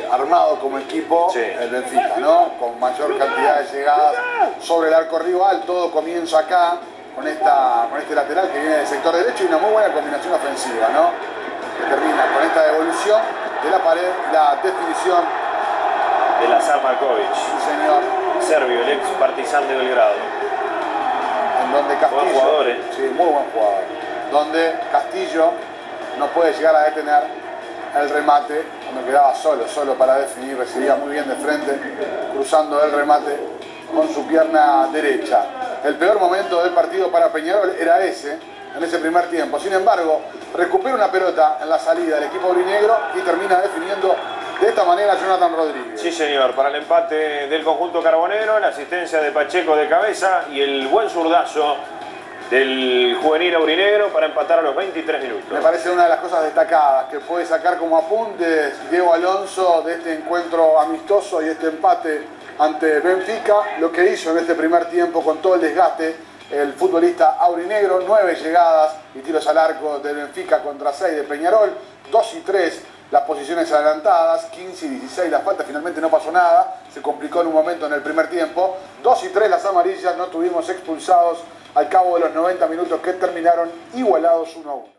armado como equipo el Benfica, ¿no? Con mayor cantidad de llegadas sobre el arco rival. Todo comienza acá con este lateral que viene del sector derecho y una muy buena combinación ofensiva, ¿no? Que termina con esta devolución de la pared, la definición de Lazar Markovic. Sí, señor. Serbio, el ex Partizan de Belgrado. En donde Castillo, buen jugador, sí, muy buen jugador. Donde Castillo no puede llegar a detener el remate, cuando quedaba solo para definir, recibía muy bien de frente, cruzando el remate con su pierna derecha. El peor momento del partido para Peñarol era ese, en ese primer tiempo. Sin embargo, recupera una pelota en la salida del equipo aurinegro y termina definiendo de esta manera Jonathan Rodríguez. Sí, señor, para el empate del conjunto carbonero, la asistencia de Pacheco de cabeza y el buen zurdazo del juvenil aurinegro para empatar a los 23 minutos. Me parece una de las cosas destacadas que puede sacar como apuntes Diego Alonso de este encuentro amistoso y este empate ante Benfica. Lo que hizo en este primer tiempo con todo el desgaste el futbolista aurinegro, 9 llegadas y tiros al arco de Benfica contra 6 de Peñarol, 2 y 3 las posiciones adelantadas, 15 y 16 las faltas, finalmente no pasó nada, se complicó en un momento en el primer tiempo, 2 y 3 las amarillas, no tuvimos expulsados al cabo de los 90 minutos que terminaron igualados 1-1.